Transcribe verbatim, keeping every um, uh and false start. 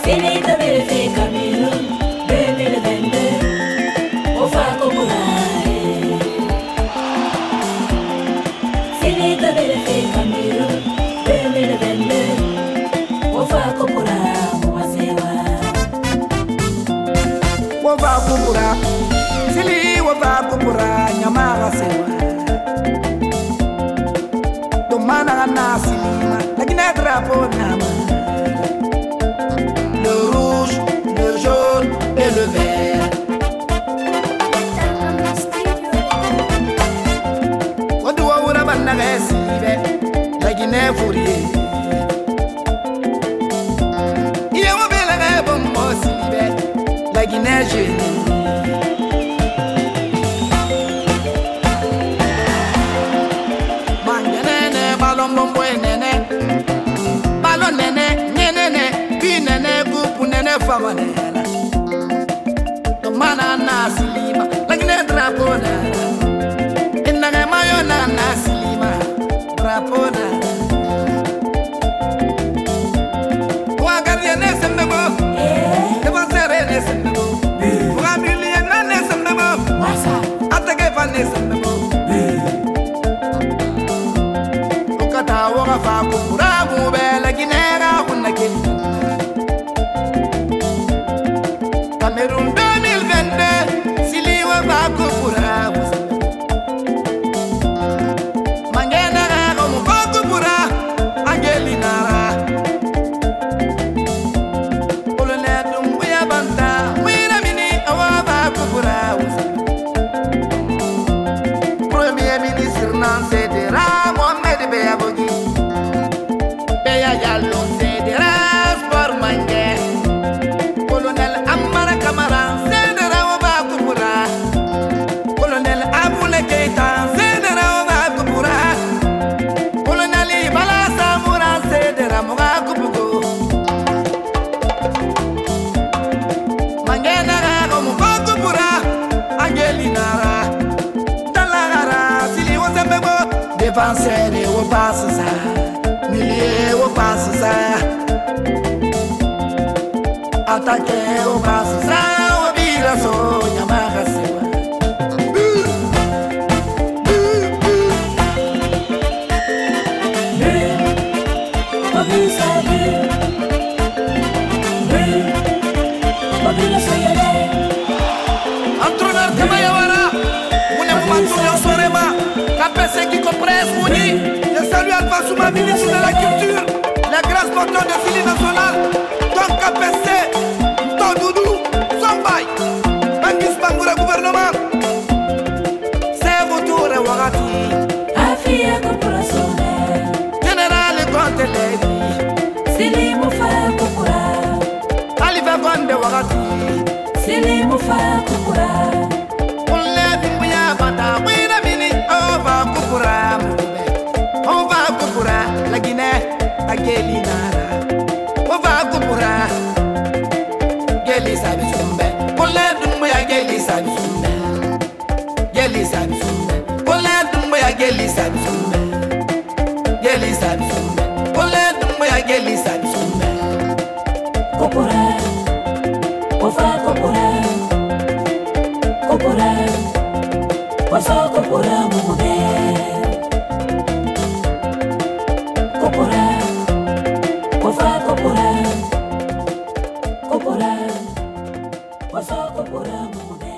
Finita verifica Cameroun deux mille vingt-deux. Ofa Kopurae. Finita verifica Cameroun deux mille vingt-deux. Ofa Kopurae Mwasewa. Ofa Kopurae. Sili Ofa Kopurae Nyamara Sewa. Domana Nasilima. Lakini drapeau nama. Le rouge, le jaune et le vert. Wadu wa ura banna gasibe, la Guinée fourrier. Iye wa bela ga bombo sibe, la Guinée génie. Mangenene balon bombo nene, balon nene, nene nene, bi nene gupu nene fama nene. Tomana nasilima, la Guinée drapeau nene. Inanga mayo na nasilima, drapeau nene. Wa gardien ne sembego, défenseur ne sembego, wa milieu na ne sembego, attaqué fa ne sembego. Okata wa fa Kopurae mu be la Guinée ga kunake. Cameroun deux mille vingt-deux, Sili Ofa Kopurae. Mangena ga mu Ofa Kopurae, Angelina ra. Colonel Doumbouya Banta, Wira Mini Ofa Kopurae. Premier ministre Nansé Dera, Mohamed Beya Bogi. Beya Diallo Sedera, Sport Mangé. Colonel Amara Kamara, Sedera Ofa Kopurae. Colonel Aboule Keita, Sedera Ofa Kopurae. Colonel Ibala Samoura, Sedera Ofa Kopurae. Mangena ga mu Ofa Kopurae, Angelina ra. Talagara, Sili Ozembego, défenseur et au passe ça, milieu au passe ça, attaqué au passe ça, au biraso, Nyamara Sewa. Entraîneur Kamayawara, Mouné Moumantounion Sorema, K P C qui compresse Mouni. Je salue Alpha Souma, ministre de la Culture, les grands sporteurs de Sili National, Tom K P C, Tom Doudou, Sombay, Bangis Bangoura gouvernement. C'est votre tour et Wagati. Afia Kopurae. Général Conte Lady, Sili Ofa Kopurae. Alifa Gonde Wagati. Sili Ofa Kopurae. Olle Doumbouya Banta, Wira Mini Ofa Kopurae. Ofa Kopurae, la Guinée, Angelina ra. Ofa Kopurae, Geli Sabi Sumbe. Olle Doumbouya Geli Sabi Sumbe. Geli Sabi Sumbe. Olle Doumbouya Geli Sabi Sumbe. Geli Sabi Sumbe. Olle Doumbouya Geli Sabi Sumbe. Kopurae. Ofa Kopurae. Kopurae. Ofa Kopurae Mumude. Kopurae. Ofa Kopurae. Kopurae. Ofa Kopurae Mumude.